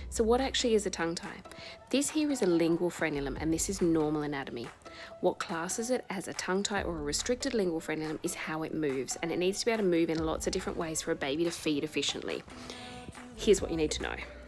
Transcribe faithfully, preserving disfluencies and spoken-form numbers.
So what actually is a tongue tie? This here is a lingual frenulum, and this is normal anatomy. What classes it as a tongue tie or a restricted lingual frenulum is how it moves, and it needs to be able to move in lots of different ways for a baby to feed efficiently. Here's what you need to know.